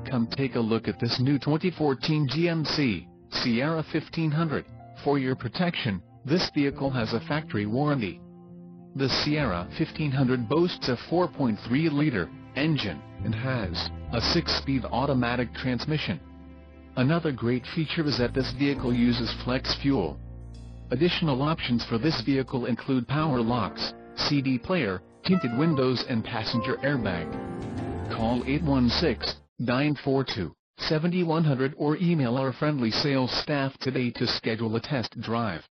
Come take a look at this new 2014 GMC Sierra 1500. For your protection, this vehicle has a factory warranty. The Sierra 1500 boasts a 4.3-liter engine and has a 6-speed automatic transmission. Another great feature is that this vehicle uses flex fuel. Additional options for this vehicle include power locks, CD player, tinted windows and passenger airbag. Call 816-942-7100 or email our friendly sales staff today to schedule a test drive.